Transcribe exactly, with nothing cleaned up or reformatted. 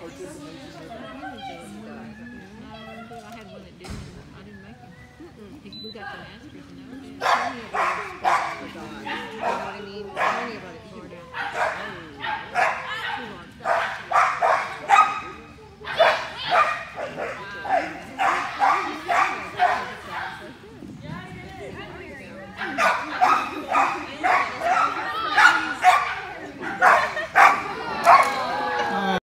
I had one that didn't. I didn't make him. Mm-mm. We got the Masters, and that was it. Plenty of other spots for dogs. You know what I mean? Plenty of other Far down. Too long.